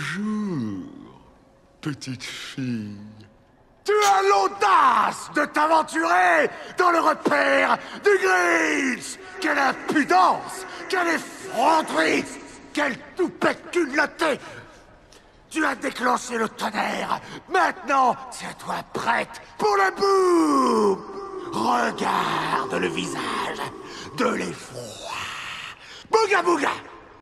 Bonjour, petite fille. Tu as l'audace de t'aventurer dans le repère du Gris! Quelle impudence! Quelle effronterie! Quelle toupette culottée! Tu as déclenché le tonnerre! Maintenant, tiens-toi prête pour le boum! Regarde le visage de l'effroi! Bouga bouga!